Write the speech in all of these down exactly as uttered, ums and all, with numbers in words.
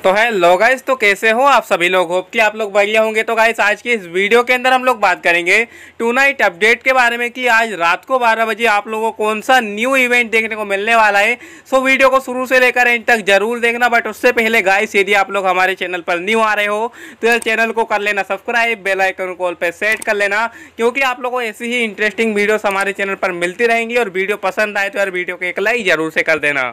तो hello guys, तो कैसे हो आप सभी लोग। होप कि आप लोग बढ़िया होंगे। तो गाइस आज की इस वीडियो के अंदर हम लोग बात करेंगे टू नाइट अपडेट के बारे में कि आज रात को बारह बजे आप लोगों को कौन सा न्यू इवेंट देखने को मिलने वाला है। सो वीडियो को शुरू से लेकर एंड तक जरूर देखना। बट उससे पहले गाइस यदि आप लोग हमारे चैनल पर न्यू आ रहे हो तो इस चैनल को कर लेना सब्सक्राइब, बेल आइकन कॉल पर सेट कर लेना, क्योंकि आप लोगों को ऐसी ही इंटरेस्टिंग वीडियोस हमारे चैनल पर मिलती रहेंगी। और वीडियो पसंद आए तो यार वीडियो को एक लाइक जरूर से कर देना।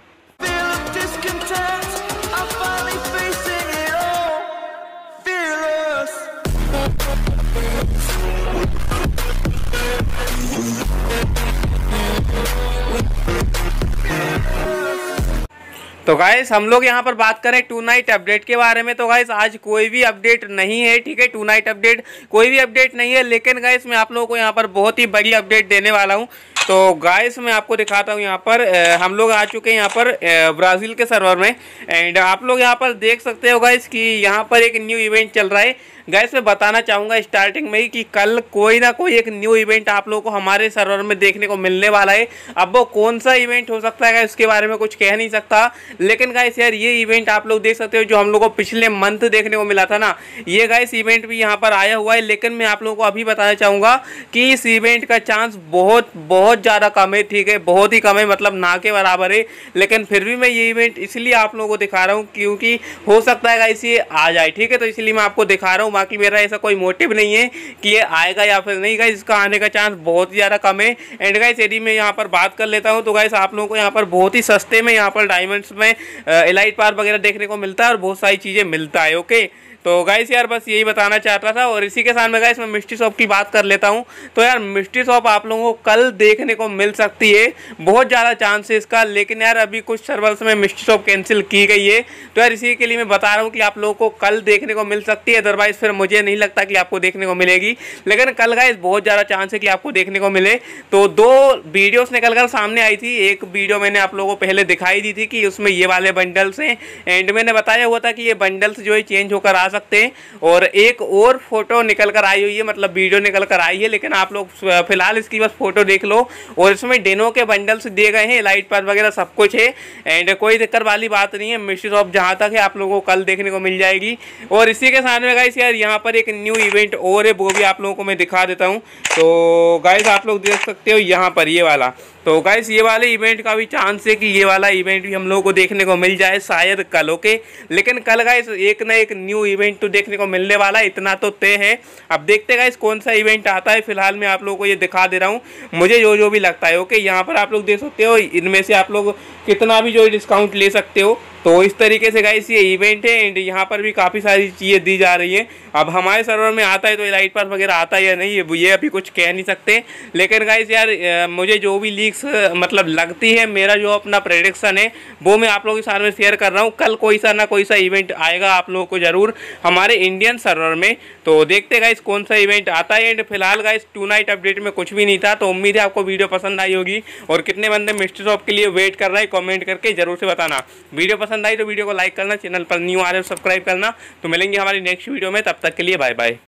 तो गाइस हम लोग यहाँ पर बात करें टू नाइट अपडेट के बारे में। तो गाइस आज कोई भी अपडेट नहीं है, ठीक है। टू नाइट अपडेट कोई भी अपडेट नहीं है, लेकिन गाइस मैं आप लोगों को यहाँ पर बहुत ही बड़ी अपडेट देने वाला हूँ। तो गाइस मैं आपको दिखाता हूँ यहाँ पर आ, हम लोग आ चुके हैं यहाँ पर ब्राज़ील के सर्वर में। एंड आप लोग यहाँ पर देख सकते हो गाइस कि यहाँ पर एक न्यू इवेंट चल रहा है। गाइस मैं बताना चाहूँगा स्टार्टिंग में ही कि कल कोई ना कोई एक न्यू इवेंट आप लोगों को हमारे सर्वर में देखने को मिलने वाला है। अब वो कौन सा इवेंट हो सकता है इसके बारे में कुछ कह नहीं सकता, लेकिन गाइस यार ये इवेंट आप लोग देख सकते हो जो हम लोग को पिछले मंथ देखने को मिला था ना, ये गाइस इवेंट भी यहाँ पर आया हुआ है। लेकिन मैं आप लोगों को अभी बताना चाहूँगा कि इस इवेंट का चांस बहुत बहुत ज़्यादा कम है, ठीक है। बहुत ही कम है, मतलब ना के बराबर है। लेकिन फिर भी मैं ये इवेंट इसलिए आप लोगों को दिखा रहा हूँ क्योंकि हो सकता है गाइस ये आ जाए, ठीक है। तो इसलिए मैं आपको दिखा रहा हूँ, बाकी मेरा ऐसा कोई मोटिव नहीं है कि ये आएगा या फिर नहीं। गाइस इसका आने का चांस बहुत ही ज़्यादा कम है। एंड गाइस यदि मैं यहाँ पर बात कर लेता हूँ तो गाइस आप लोगों को यहाँ पर बहुत ही सस्ते में यहाँ पर डायमंड्स में एलाइट पार वगैरह देखने को मिलता है और बहुत सारी चीज़ें मिलता है, ओके। तो गाइस यार बस यही बताना चाहता था। और इसी के साथ में गाइस मैं मिस्ट्री शॉप की बात कर लेता हूँ। तो यार मिस्ट्री शॉप आप लोगों को कल देखने को मिल सकती है, बहुत ज़्यादा चांस है इसका। लेकिन यार अभी कुछ सर्वर्स में मिस्ट्री शॉप कैंसिल की गई है, तो यार इसी के लिए मैं बता रहा हूँ कि आप लोगों को कल देखने को मिल सकती है। अदरवाइज फिर मुझे नहीं लगता कि आपको देखने को मिलेगी। लेकिन कल गाइस बहुत ज़्यादा चांस है कि आपको देखने को मिले। तो दो वीडियोस निकल कर सामने आई थी। एक वीडियो मैंने आप लोगों को पहले दिखाई दी थी कि उसमें ये वाले बंडल्स हैं, एंड मैंने बताया हुआ था कि ये बंडल्स जो है चेंज होकर आ सकते हैं। और एक और फोटो निकल कर आई हुई है, मतलब वीडियो निकल कर आई है। लेकिन आप लोग फिलहाल इसकी बस फोटो देख लो। और इसमें डेनो के बंडल्स दिए गए हैं, लाइट पास वगैरह सब कुछ है। एंड कोई दिक्कत वाली बात नहीं है। मिस्ट्री शॉप जहाँ तक है आप लोगों को कल देखने को मिल जाएगी। और इसी के साथ में गाइस यार यहाँ पर एक न्यू इवेंट और है, वो भी आप लोगों को मैं दिखा देता हूँ। तो गाइस आप लोग देख सकते हो यहाँ पर ये वाला। तो गाइस ये वाले इवेंट का भी चांस है कि ये वाला इवेंट भी हम लोगों को देखने को मिल जाए शायद कल, ओके। लेकिन कल गाइस एक ना एक न्यू इवेंट तो देखने को मिलने वाला है, इतना तो तय है। अब देखते गाइस कौन सा इवेंट आता है। फिलहाल मैं आप लोगों को ये दिखा दे रहा हूँ मुझे जो जो भी लगता है, ओके। यहाँ पर आप लोग देख सकते हो, इनमें से आप लोग कितना भी जो डिस्काउंट ले सकते हो। तो इस तरीके से गाइस ये इवेंट है। एंड यहाँ पर भी काफ़ी सारी चीज़ें दी जा रही हैं। अब हमारे सर्वर में आता है तो लाइट पास वगैरह आता है या नहीं ये अभी कुछ कह नहीं सकते। लेकिन गाइस यार मुझे जो भी लीक्स मतलब लगती है, मेरा जो अपना प्रेडिक्शन है वो मैं आप लोगों के सामने शेयर कर रहा हूँ। कल कोई सा ना कोई सा इवेंट आएगा आप लोगों को ज़रूर हमारे इंडियन सर्वर में। तो देखते गाइस कौन सा इवेंट आता है। एंड फिलहाल गाइस टू नाइट अपडेट में कुछ भी नहीं था। तो उम्मीद है आपको वीडियो पसंद आई होगी। और कितने बंदे मिस्ट्री शॉप के लिए वेट कर रहे हैं कॉमेंट करके जरूर से बताना। वीडियो पसंद आई तो वीडियो को लाइक करना, चैनल पर न्यू आ रहे हो सब्सक्राइब करना। तो मिलेंगे हमारी नेक्स्ट वीडियो में, तब तक के लिए बाय बाय।